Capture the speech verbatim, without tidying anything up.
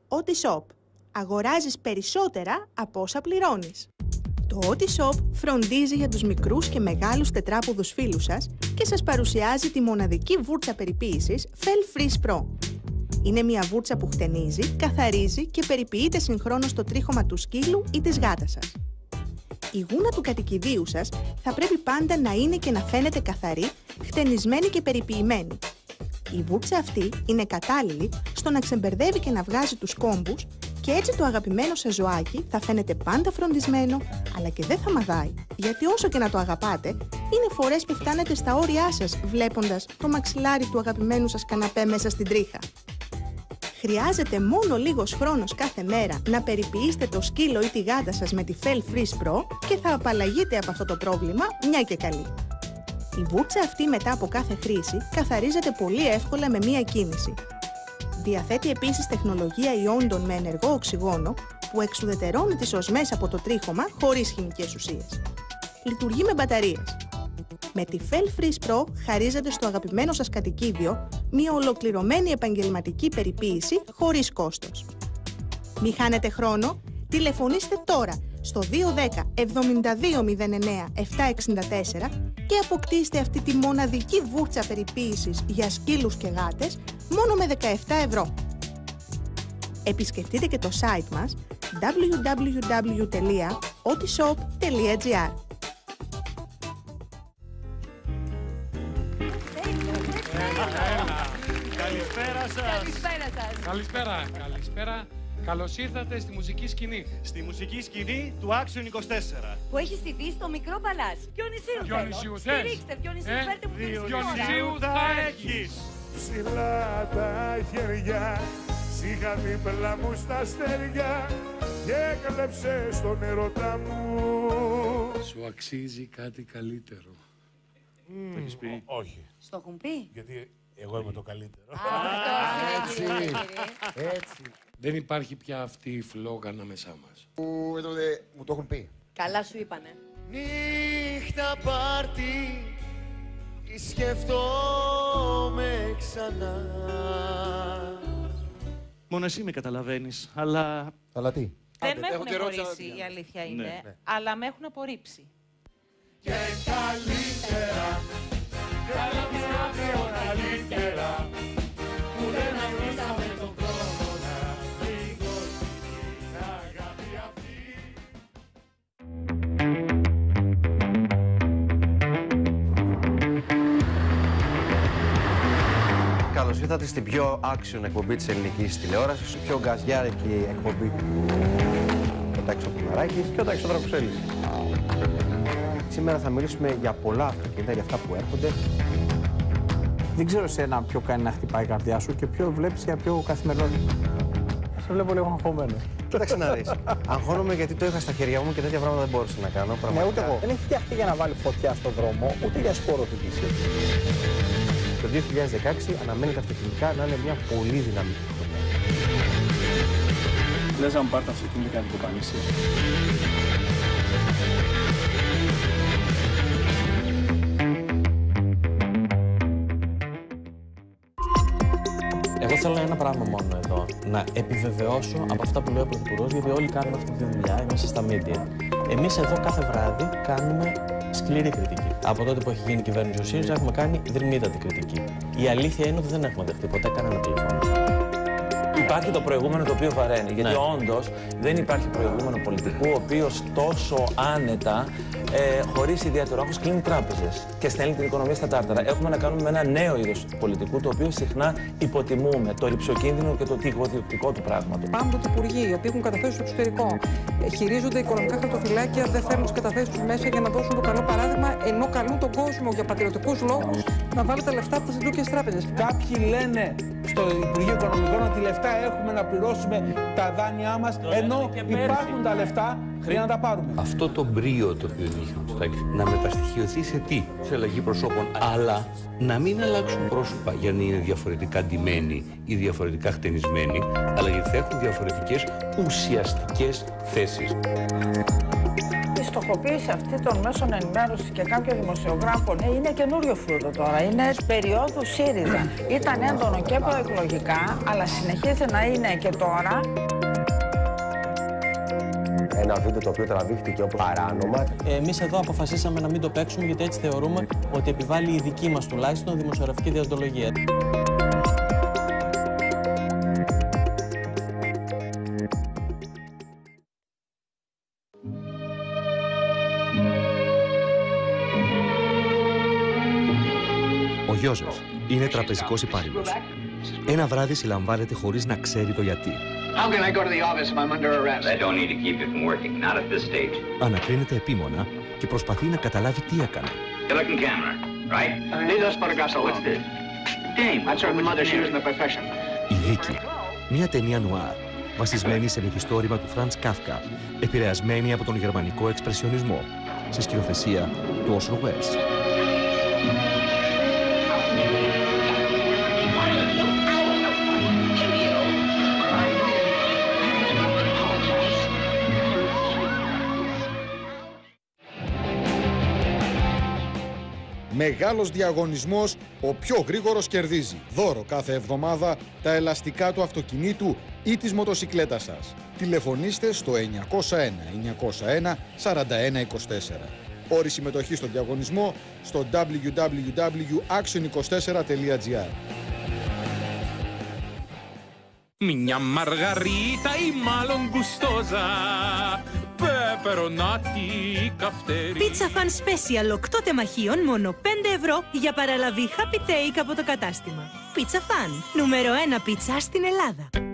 Otis Shop. Αγοράζεις περισσότερα από όσα πληρώνεις. Το Otis Shop φροντίζει για τους μικρούς και μεγάλους τετράποδους φίλους σας και σας παρουσιάζει τη μοναδική βούρτσα περιποίησης Fel Freeze Pro. Είναι μια βούρτσα που χτενίζει, καθαρίζει και περιποιείται συγχρόνως το τρίχωμα του σκύλου ή της γάτας σας. Η γούνα του κατοικιδίου σας θα πρέπει πάντα να είναι και να φαίνεται καθαρή, χτενισμένη και περιποιημένη. Η βούρτσα αυτή είναι κατάλληλη στο να ξεμπερδεύει και να βγάζει τους κόμπους και έτσι το αγαπημένο σας ζωάκι θα φαίνεται πάντα φροντισμένο, αλλά και δεν θα μαδάει. Γιατί όσο και να το αγαπάτε, είναι φορές που φτάνετε στα όρια σας βλέποντας το μαξιλάρι του αγαπημένου σας καναπέ μέσα στην τρίχα. Χρειάζεται μόνο λίγος χρόνος κάθε μέρα να περιποιήσετε το σκύλο ή τη γάτα σας με τη Fel Freeze Pro και θα απαλλαγείτε από αυτό το πρόβλημα μια και καλή. Η βούρτσα αυτή μετά από κάθε χρήση καθαρίζεται πολύ εύκολα με μία κίνηση. Διαθέτει επίσης τεχνολογία ιόντων με ενεργό οξυγόνο που εξουδετερώνει τις οσμές από το τρίχωμα χωρίς χημικές ουσίες. Λειτουργεί με μπαταρίες. Με τη Fel Freeze Pro χαρίζεται στο αγαπημένο σας κατοικίδιο μία ολοκληρωμένη επαγγελματική περιποίηση χωρίς κόστος. Μη χάνετε χρόνο, τηλεφωνήστε τώρα στο δύο ένα μηδέν εβδομήντα δύο μηδέν εννέα επτακόσια εξήντα τέσσερα και αποκτήστε αυτή τη μοναδική βούρτσα περιποίησης για σκύλους και γάτες μόνο με δεκαεπτά ευρώ. Επισκεφτείτε και το site μας double-u double-u double-u τελεία otis shop τελεία gr. Καλησπέρα σας. Καλησπέρα σας. Καλησπέρα, καλησπέρα. Καλώς ήρθατε στη μουσική σκηνή. Στη μουσική σκηνή του Action είκοσι τέσσερα. Που έχει στηθεί στο μικρό παλάς. Ποιο νησίου θέλω. Διονυσίου θες? Στηρίξτε, ποιο νησίου Ε, φέρτε μου ποιο νησίου. Διονυσίου θα θα έχεις. Ψηλά τα χέρια, σιγά δίπλα μου στα αστέρια και κλέψε στον έρωτα μου. Σου αξίζει κάτι καλύτερο. Mm. Το έχεις πει? Όχι, Στο έχουν πει. γιατί εγώ είμαι το καλύτερο. Αυτό είναι, κύριε. Έτσι. Δεν υπάρχει πια αυτή η φλόγα ανάμεσά μας. Που μου το έχουν πει. Καλά σου είπανε. Νύχτα πάρτι, σκέφτομαι ξανά. Μόνο εσύ με καταλαβαίνεις, αλλά... Αλλά τι? Δεν Άντε, με έχω έχουν και ερώτηση, χωρίσει, η αλήθεια είναι, Ναι, ναι. αλλά με έχουν απορρίψει. Και καλύτερα, καλά μια πιο καλύτερα, που δεν αγνήσαμε τον χρόνο να πληγώσει την αγάπη αυτή. Καλώς ήρθατε στην πιο action εκπομπή της ελληνικής τηλεόρασης, πιο γκαζιάρικη εκπομπή. Ο Τάκης ο Κουμαράκης και ο Τάκης ο Δρακουσέλης. Σήμερα θα μιλήσουμε για πολλά αυτοκίνητα, για αυτά που έρχονται. Δεν ξέρω σε ένα ποιο κάνει να χτυπάει η καρδιά σου και ποιο βλέπεις για ποιο καθημερινό. Σε βλέπω λίγο αγχωμένο. Κοίταξε να δεις. Αγχώνομαι γιατί το είχα στα χέρια μου και τέτοια πράγματα δεν μπορούσα να κάνω. Ναι, ούτε εγώ. Δεν έχει φτιαχτεί για να βάλει φωτιά στον δρόμο, ούτε για σπόρο του κύση. Το δύο χιλιάδες δεκαέξι αναμένεται αυτοκινητικά να είναι μια πολύ δυναμική χρονιά. Λες να μου πάρει τα αυτοκίνητα κάτι κοπανίσια. Εγώ θέλω ένα πράγμα μόνο εδώ. Να επιβεβαιώσω από αυτά που λέει ο Πρωθυπουργός, γιατί όλοι κάνουμε αυτή τη δουλειά, είμαστε στα media. Εμείς εδώ κάθε βράδυ κάνουμε σκληρή κριτική. Από τότε που έχει γίνει η κυβέρνηση ο ΣΥΡΙΖΑ έχουμε κάνει δρυμύτατη κριτική. Η αλήθεια είναι ότι δεν έχουμε δεχτεί ποτέ κανένα τηλεφώνημα. Υπάρχει το προηγούμενο το οποίο βαραίνει. Γιατί Ναι. όντως δεν υπάρχει προηγούμενο πολιτικού ο οποίος τόσο άνετα, ε, χωρίς ιδιαίτερο άγχος, κλείνει τράπεζες και στέλνει την οικονομία στα τάρταρα. Έχουμε να κάνουμε με ένα νέο είδος πολιτικού, το οποίο συχνά υποτιμούμε. Το ρηψοκίνδυνο και το τυχοδιοκτικό του πράγματος. Πάντοτε υπουργοί, οι οποίοι έχουν καταθέσει στο εξωτερικό, χειρίζονται οικονομικά χαρτοφυλάκια, δεν θέλουν τις καταθέσεις τους μέσα για να δώσουν το καλό παράδειγμα, ενώ καλούν τον κόσμο για πατριωτικούς λόγους να βάλει τα λεφτά από τις ντούκιες τράπεζες. Κάποιοι λένε στο Υπουργείο Οικονομικών ότι λεφτά έχουμε να πληρώσουμε τα δάνειά μας, ενώ υπάρχουν τα λεφτά Χρειάζεται να τα πάρουμε. Αυτό το μπρίο το οποίο είχε ο Μητσοτάκης να μεταστοιχειωθεί σε τι, σε αλλαγή προσώπων, αλλά να μην αλλάξουν πρόσωπα για να είναι διαφορετικά ντυμένοι ή διαφορετικά χτενισμένοι, αλλά γιατί θα έχουν διαφορετικές ουσιαστικές θέσεις. Η στοχοποίηση αυτή των μέσων ενημέρωσης και κάποιων δημοσιογράφων είναι καινούριο φρούτο τώρα. Είναι περίοδου ΣΥΡΙΖΑ. Ήταν έντονο και προεκλογικά, αλλά συνεχίζει να είναι και τώρα. Ένα βίντεο το οποίο τραβήχτηκε όπως παράνομα. Εμείς εδώ αποφασίσαμε να μην το παίξουμε, γιατί έτσι θεωρούμε ότι επιβάλλει η δική μας τουλάχιστον δημοσιογραφική διοντολογία. Ο Γιώζεφ είναι τραπεζικός υπάλληλος. Ένα βράδυ συλλαμβάνεται χωρίς να ξέρει το γιατί. How can I go to the office if I'm under arrest? I don't need to keep you from working, not at this stage. Ανακρίνεται επίμονα και προσπαθεί να καταλάβει τι έκανε. You're looking camera, right? Lidas Paragasso, what's this? Dame. That's her mother, she was in the profession. Η Δίκη. Μια ταινία νουάρ, βασισμένη σε μυθιστόρημα του Φραντς Κάφκα, επηρεασμένη από τον γερμανικό εξπρεσιονισμό, σε σκηνοθεσία του Orson Welles. Μεγάλος διαγωνισμός, ο πιο γρήγορος κερδίζει. Δώρο κάθε εβδομάδα τα ελαστικά του αυτοκινήτου ή της μοτοσικλέτας σας. Τηλεφωνήστε στο εννιακόσια ένα εννιακόσια ένα σαράντα ένα είκοσι τέσσερα. Όρη συμμετοχή στο διαγωνισμό στο double-u double-u double-u τελεία action είκοσι τέσσερα τελεία gr. Μια μαργαρίτα ή μάλλον γκουστόζα, πεπερονάτι ή καυτέρι. Pizza Fan Special οκτώ τεμαχίων, μόνο πέντε ευρώ για παραλαβή Happy Take από το κατάστημα. Pizza Fan, νούμερο ένα πίτσα στην Ελλάδα.